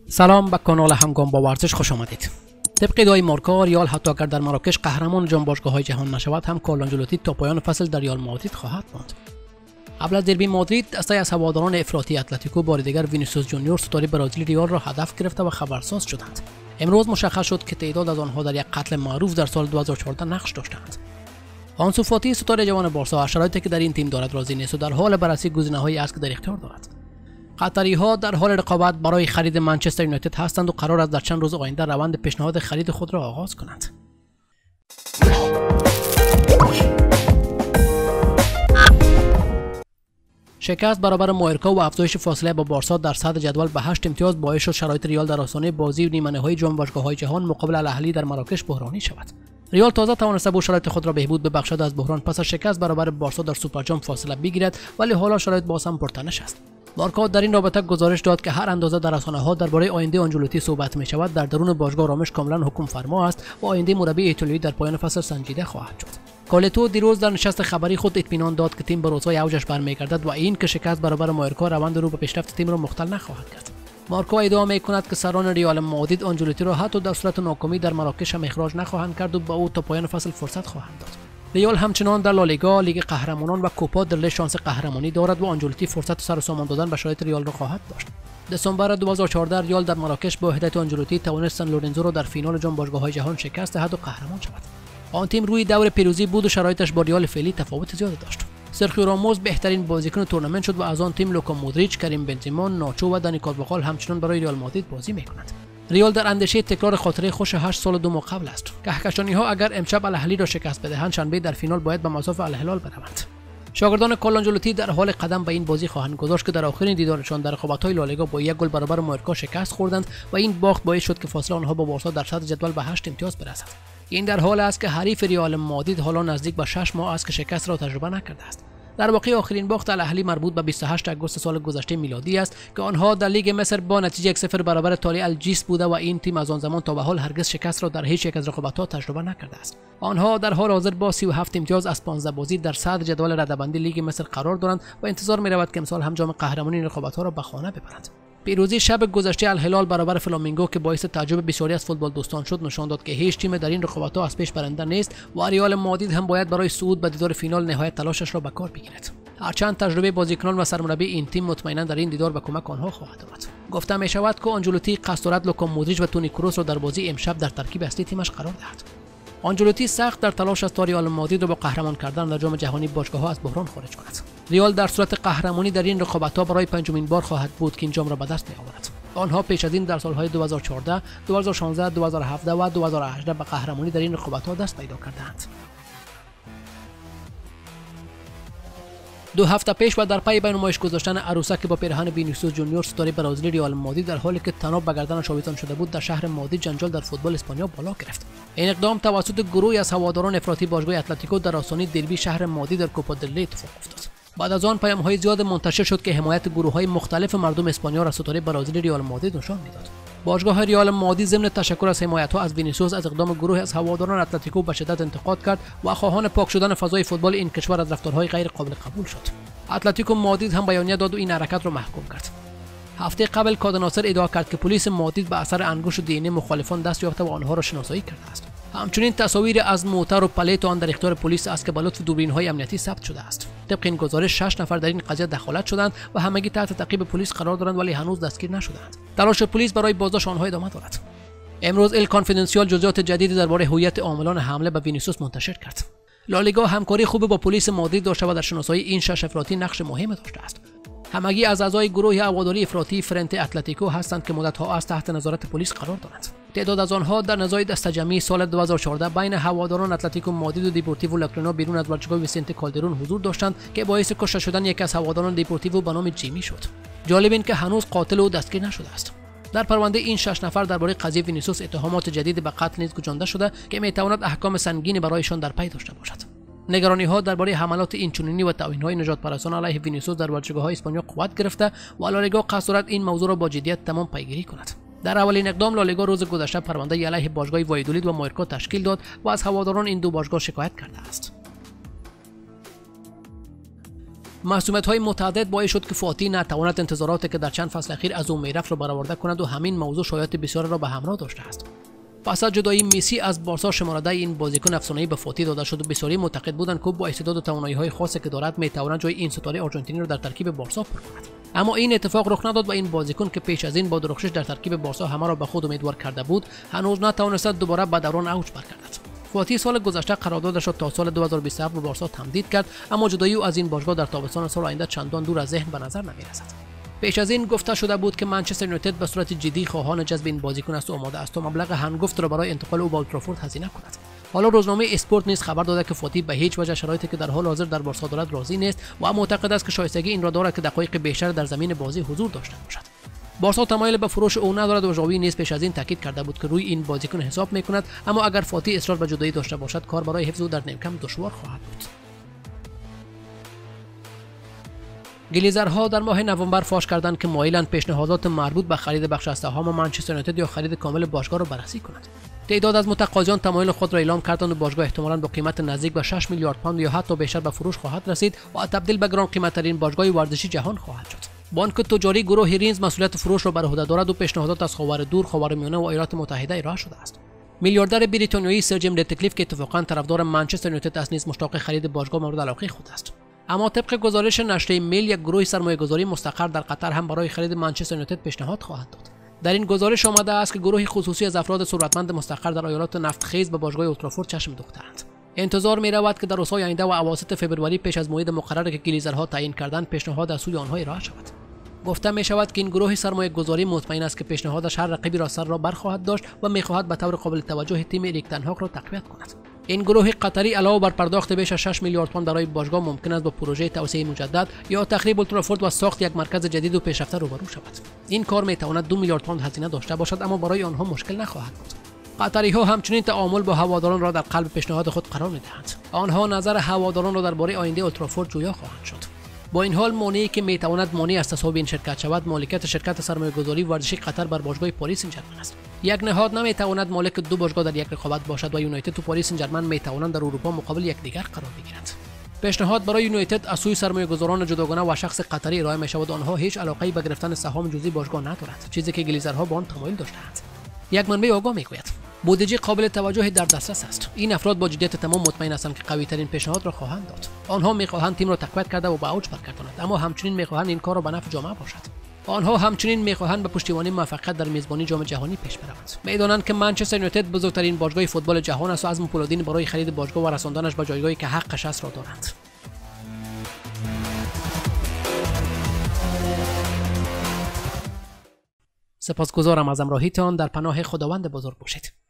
سلام به کانال هنگام با ورزش خوش آمدید. طبق ادعای مارکا ریال حتی اگر در مراکش قهرمان جام باشگاه‌های جهان نشود هم کارلو آنجلوتی تا پایان فصل در ریال مادرید خواهد ماند. قبل از دربی مادرید دسته از هواداران افراطی اتلتیکو بار دیگر وینیسیوس جونیور ستاره برزیلی ریال را هدف گرفته و خبرساز شدند. امروز مشخص شد که تعداد از آنها در یک قتل معروف در سال 2014 نقش داشتند. آنسو فاتی ستاره جوان بارسا از شرایطی که در این تیم دارد راضی نیست و در حال بررسی گزینه‌هایی است که در اختیار دارد. قطری‌ها در حال رقابت برای خرید منچستر یونایتد هستند و قرار است در چند روز آینده روند پیشنهاد خرید خود را آغاز کنند. شکست برابر مایورکا و افزایش فاصله با بارسا در صدر جدول به 8 امتیاز باعث شد شرایط ریال در آستانه بازی نیمه‌نهایی جام باشگاه‌های جهان مقابل الاهلی در مراکش بحرانی شود. ریال تازه توانسته بود شرایط خود را بهبود ببخشد از بحران پس از شکست برابر بارسا در سوپر جام فاصله بگیرد، ولی حالا شرایط باز هم پرتنش است. مارکا در این رابطه گزارش داد که هر اندازه در رسانه‌ها درباره آینده آنجلوتی صحبت می شود، در درون باشگاه رامش کاملا حکم فرما است و آینده مربی ایتالیایی در پایان فصل سنجیده خواهد شد. کالتو دیروز در نشست خبری خود اطمینان داد که تیم به روزهای اوجش برمیگردد و این که شکست برابر مایورکا روند رو به پیشرفت تیم را مختل نخواهد کرد. مارکا ادعا می‌کند که سران ریال مادرید آنجلوتی را حتی در صورت ناکامی در مراکش هم اخراج نخواهند کرد و با او تا پایان فصل فرصت خواهند داد. ریال همچنان در لالیگا، لیگ قهرمانان و کوپا دل ری شانس قهرمانی دارد و آنجلوتی فرصت سر و سامان دادن به شرایط ریال را خواهد داشت. دسامبر 2014 ریال در مراکش با هدایت آنجلوتی توانست سن لورنزو را در فینال جام باشگاه‌های جهان شکست دهد و قهرمان شود. آن تیم روی دور پیروزی بود و شرایطش با ریال فعلی تفاوت زیادی داشت. سرخیو راموس بهترین بازیکن تورنمنت شد و از آن تیم لوکا مودریچ، کریم بنزما، ناچو و دانی کارواخال همچنان برای ریال مادرید بازی می‌کنند. ریال در اندیشه تکرار خاطره خوش 8 سال و 2 ماه قبل است. کهکشانی‌ها اگر امشب الاهلی را شکست بدهند، شنبه در فینال باید به مصاف الهلال بروند. شاگردان کارلو آنجلوتی در حال قدم به این بازی خواهند گذاشت که در آخرین دیدارشان در رقابت‌های لالیگا با 1 گل برابر مایورکا شکست خوردند و این باخت باعث شد که فاصله آنها با بارسا در صدر جدول به 8 امتیاز برسد. این در حال است که حریف ریال مادرید حالا نزدیک به 6 ماه است که شکست را تجربه نکرده است. در واقع آخرین باخت الاهلی مربوط به 28 آگوست سال گذشته میلادی است که آنها در لیگ مصر با نتیجه 1-0 برابر طالع الجیس بوده و این تیم از آن زمان تا به حال هرگز شکست را در هیچ یک از رقابت‌ها تجربه نکرده است. آنها در حال حاضر با 37 امتیاز از 15 بازی در صدر جدول رده‌بندی لیگ مصر قرار دارند و انتظار می‌رود که امسال هم جام قهرمانی این رقابت‌ها را به خانه ببرند. پیروزی شب گذشته الهلال برابر فلامینگو که باعث تعجب بسیاری از فوتبال دوستان شد نشان داد که هیچ تیم در این رقابت‌ها از پیش برنده نیست و ریال مادرید هم باید برای صعود به دیدار فینال نهایت تلاشش را به کار بگیرد. هرچند تجربه بازیکنان و سرمربی این تیم مطمئنا در این دیدار به کمک آنها خواهد آمد. گفته می شود که آنجلوتی قصد دارد لوکا مودریچ و تونی کروس را در بازی امشب در ترکیب اصلی تیمش قرار دهد. آنجلوتی سخت در تلاش است تا ریال مادرید را با قهرمان کردن در جام جهانی باشگاه‌ها از بحران خارج کند. ریال در صورت قهرمانی در این رقابت‌ها برای پنجمین بار خواهد بود که این جام را به دست می‌آورد. آنها پیش از این در سال‌های 2014، 2016، 2017 و 2018 به قهرمانی در این رقابت‌ها دست پیدا کردند. 2 هفته پیش و در پی به نمایش گذاشتن عروسک با پیراهن وینیسیوس جونیور ستاره برزیلی ریال مادرید در حالی که طناب به گردنش آویزان شده بود در شهر مادرید جنجال در فوتبال اسپانیا بالا گرفت. این اقدام توسط گروهی از هواداران افراطی باشگاه اتلتیکو در آستانه دربی شهر مادرید در کوپا دل ری اتفاق افتاد. بعد از آن پیام‌های زیاد منتشر شد که حمایت گروه‌های مختلف مردم اسپانیا را ستاره برزیلی ریال مادرید نشان می‌داد. باشگاه ریال مادرید ضمن تشکر از حمایت‌ها از وینیسیوس از اقدام گروهی از هواداران اتلتیکو به شدت انتقاد کرد و خواهان پاک شدن فضای فوتبال این کشور از رفتارهای غیر قابل قبول شد. اتلتیکو مادرید هم بیانیه داد و این حرکت را محکوم کرد. هفته قبل کاد ناصر ادعا کرد که پلیس مادرید به اثر انگشت دی مخالفان دست یافته و آنها را شناسایی کرده است. همچنین تصاویر از موتر و پلیت آن در اختیار پلیس است که به لطف دوربین‌های امنیتی ثبت شده است. طبق این گزارش 6 نفر در این قضیه دخالت شدند و همگی تحت تعقیب پلیس قرار دارند ولی هنوز دستگیر نشدند. تلاش پلیس برای بازداشت آنها ادامه دارد. امروز ال کانفیدنسیال جزئیات جدیدی درباره هویت عاملان حمله به وینیسیوس منتشر کرد. لالیگا همکاری خوب با پلیس مادرید داشته و در شناسایی این 6 افراطی نقش مهمی داشته است. همگی از اعضای گروه هواداری افراطی فرنت اتلتیکو هستند که مدت‌ها از تحت نظارت پلیس قرار دارند. تعداد از آنها در نزاع دسته جمعی سال 2014 بین هواداران اتلتیکو مادرید و دیپورتیو لاکرونا بیرون از باشگاه ویسنته کالدرون حضور داشتند که باعث کشته شدن یکی از هواداران دیپورتیو به نام جیمی شد. جالب این که هنوز قاتل او دستگیر نشده است. در پرونده این 6 نفر درباره قضیه وینیسیوس اتهامات جدید به قتل نیز گنجانده شده که می‌تواند احکام سنگینی برایشان در پی داشته باشد. نگرانی‌ها درباره حملات اینچنینی و توهین‌های نجات پرستان علیه وینیسیوس در باشگاه‌های اسپانیا قوت گرفته و لالیگا قصد دارد این موضوع را با جدیت تمام پیگیری کند. در اولین اقدام لالیگا روز گذشته پرونده علیه باشگاه وایدولید و مایورکا تشکیل داد و از هواداران این دو باشگاه شکایت کرده است. معصومیت‌های متعدد باعث شد که فاتی نتواند انتظاراتی که در چند فصل اخیر از او میرفت را برآورده کند و همین موضوع شایعات بسیار را به همراه داشته است. پس از جدایی مسی از بارسا شمارده این بازیکن افسانه‌ای به فاتی داده شد و بسیاری معتقد بودند که با استعداد و توانایی‌های خاصی که دارد می‌تواند جای این ستاره آرژانتینی را در ترکیب بارسا پر کند. اما این اتفاق رخ نداد و این بازیکن که پیش از این با درخشش در ترکیب بارسا همه را به خود امیدوار کرده بود هنوز نتوانست دوباره به دوران اوج برگردد. فاتی سال گذشته قراردادش را تا سال 2027 به بارسا تمدید کرد، اما جدایی او از این باشگاه در تابستان سال آینده چندان دور از ذهن به نظر نمی‌رسد. پیش از این گفته شده بود که منچستر یونایتد به صورت جدی خواهان جذب این بازیکن است و آماده است تا مبلغ هنگفت را برای انتقال او به اولترافورد هزینه کند. حالا روزنامه اسپورت نیز خبر داده که فاتی به هیچ وجه شرایطی که در حال حاضر در بارسا دارد راضی نیست و معتقد است که شایستگی این را دارد که دقایق بیشتر در زمین بازی حضور داشته باشد. بارسا تمایل به فروش او ندارد و ژاوی نیز پیش از این تاکید کرده بود که روی این بازیکن حساب میکند، اما اگر فاتی اصرار به جدایی داشته باشد کار برای حفظ او در نیمکت دشوار خواهد بود. گلیزرها در ماه نوامبر فاش کردند که مایلند پیشنهادات مربوط به خرید بخش از سهام منچستر یونایتد یا خرید کامل باشگاه را بررسی کنند. تعداد از متقاضیان تمایل خود را اعلام کردند و باشگاه احتمالاً با قیمت نزدیک به 6 میلیارد پوند یا حتی بیشتر به فروش خواهد رسید و تبدیل به گران قیمت‌ترین باشگاه ورزشی جهان خواهد شد. بانک تجاری گروه رینز مسئولیت فروش را بر عهده دارد و پیشنهادات از خاور دور، خاورمیانه و ایالات متحده ارائه شده است. میلیاردر بریتانیایی سر جیم راتکلیف که اتفاقاً طرفدار منچستر یونایتد است نیز مشتاق خرید باشگاه مورد علاقه خود است. اما طبق گزارش نشریه میل یک گروه سرمایه‌گذاری مستقر در قطر هم برای خرید منچستر یونایتد پیشنهاد خواهد داد. در این گزارش آمده است که گروهی خصوصی از افراد ثروتمند مستقر در ایالات نفتخیز به باشگاه اولترافورد چشم دوخته‌اند. انتظار می‌رود که در روزهای آینده و اواسط فوریه پیش از موعد مقرری که گلیزرها تعیین کردند پیشنهاد از سوی آنها ارائه شود. گفته می‌شود که این گروه سرمایه‌گذاری مطمئن است که پیشنهادش هر رقیبی را سر را برخواهد داشت و می‌خواهد به طور قابل توجه تیم اریک تن هاگ را تقویت کند. این گروه قطری علاوه بر پرداخت بیش از 6 میلیارد پوند برای باشگاه ممکن است با پروژه توسعه مجدد یا تخریب اولترافورد و ساخت یک مرکز جدید و پیشرفته روبرو شود. این کار می‌تواند 2 میلیارد پوند هزینه داشته باشد، اما برای آنها مشکل نخواهد بود. قطری‌ها همچنین تعامل با هواداران را در قلب پیشنهاد خود قرار می‌دهند. آنها نظر هواداران را درباره آینده اولترافورد جویا خواهند شد. با این حال مانعی که میتواند مانع از تصاحب این شرکت شود مالکیت شرکت سرمایه‌گذاری ورزشی قطر بر باشگاه پاریس سن ژرمن است. یک نهاد نمیتواند مالک دو باشگاه در یک رقابت باشد و یونایتد و پاریس سن ژرمن میتوانند در اروپا مقابل یکدیگر قرار بگیرند. پیشنهاد برای یونایتد از سوی سرمایه‌گذاران جداگانه و شخص قطری ارائه می‌شود. آنها هیچ علاقه‌ای به گرفتن سهام جزئی باشگاه ندارند، چیزی که گلیزرها به آن تمایل داشته‌اند. یک منبع آگاه میگوید بودجه قابل توجهی در دسترس است. این افراد با جدیت تمام مطمئن هستند که قوی‌ترین پیشنهاد را خواهند داد. آنها می‌خواهند تیم را تقویت کرده و به اوج برگردانند، اما همچنین می‌خواهند این کار را به نفع جامعه باشد. آنها همچنین می‌خواهند به پشتیبانی موفقیت در میزبانی جام جهانی پیش بروند. می‌دانند که منچستر یونایتد بزرگترین باشگاه فوتبال جهان است و عزم پولادین برای خرید باشگاه و رساندنش به جایگاهی که حقش است را دارند. سپاسگزارم از همراهیتان. در پناه خداوند بزرگ باشید.